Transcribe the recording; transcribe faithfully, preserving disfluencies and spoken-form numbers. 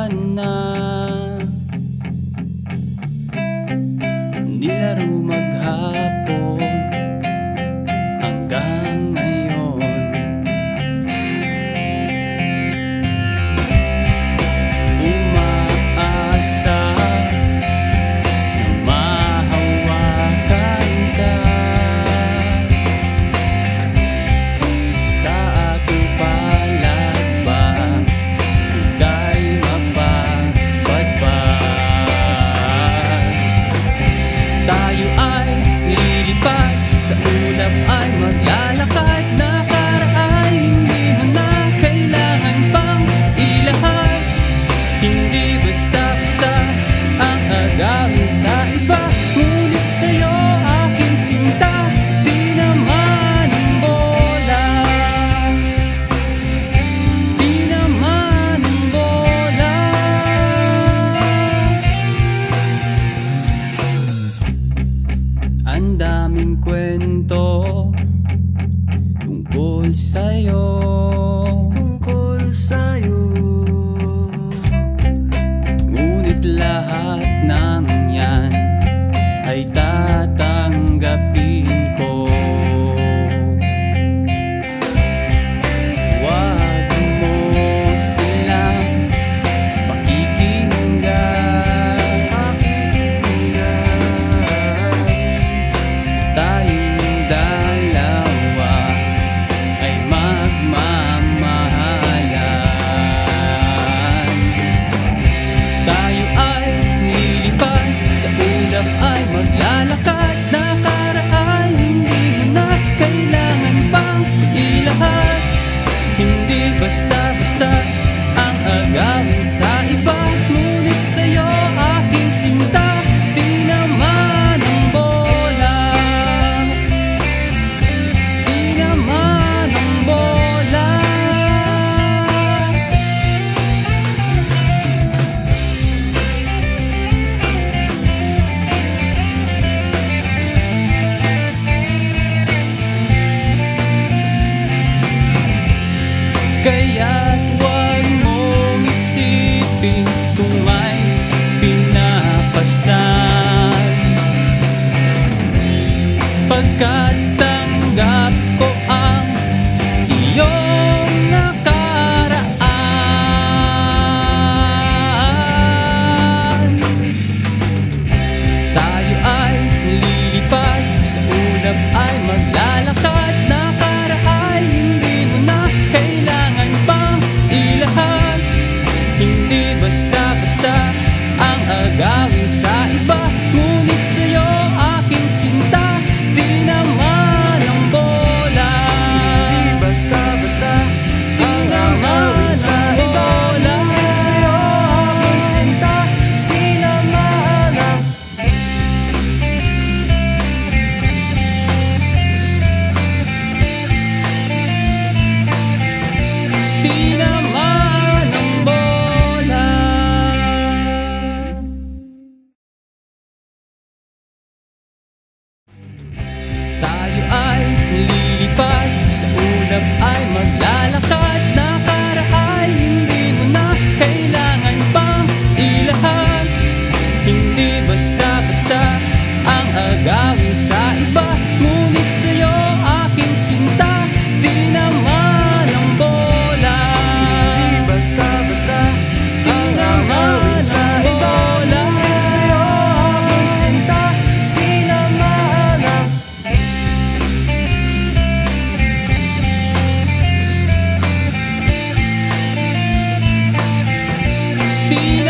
na nilaro maghapon hanggang ngayon. Umaasa na mahawakan ka sa aking palad ba, ika'y mapapadpad. Tayo ay lilipad, sa ulap ay maglalakad. Nakaraan hindi mo na kailangan pang ilahad. Hindi basta-basta ang agawin sa iba, ngunit sa'yo aking sinta, di naman ang bola. Di naman ang bola. Ang daming kwento tungkol sa'yo, tungkol sa'yo. ngunit lahat ng yan ay tatanggapin ko. Huwag mo silang pakikinggan, Pakikinggan. tayong dalawa ay magmamahalan. Tayo ay lilipad, sa ulap ay maglalakad. Nakaraan hindi mo na kailangan pang ilahad. Hindi basta-basta ang agawin sa iba, ngunit sa'yo aking sinta, di naman ang bola. Di naman ang bola. Kaya't huwag mong isipin kung may pinapasan, pagkat tanggap ko ang iyong nakaraan. Tayo ay lilipad, sa ulap ay maglalakad. Nakaraan hindi mo na kailangan pang ilahad. Hindi basta-basta ang agawin sa iba, ngunit sa'yo aking sinta, di naman ang bola. Di basta-basta Di ang naman agawin sa ang iba, bola. ngunit sa'yo aking sinta, di naman ang Di naman ang bola. Tayo ay lilipad, sa ulap ay maglalakad. Nakaraan hindi mo na kailangan pang ilahad. Hindi basta-basta ang agawin sa iba, ngunit sa'yo aking sinta, di naman ang bola. Di basta-basta Di ang naman agawin sa ang iba, bola. ngunit sa'yo aking sinta, di naman ang Di